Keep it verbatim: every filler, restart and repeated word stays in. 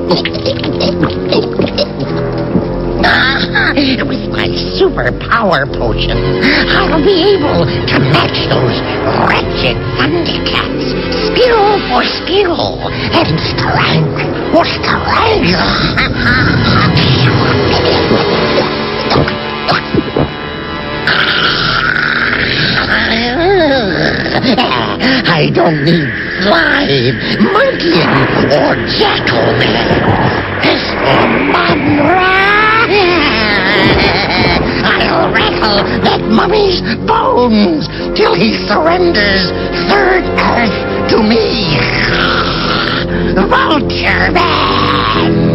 With my superpower potion, I'll be able to match those wretched Thundercats, skill for skill, and strength for strength. I don't need slime, monkey, or jackal-man. This one I'll rattle that mummy's bones till he surrenders third Earth to me. Vulture-Man!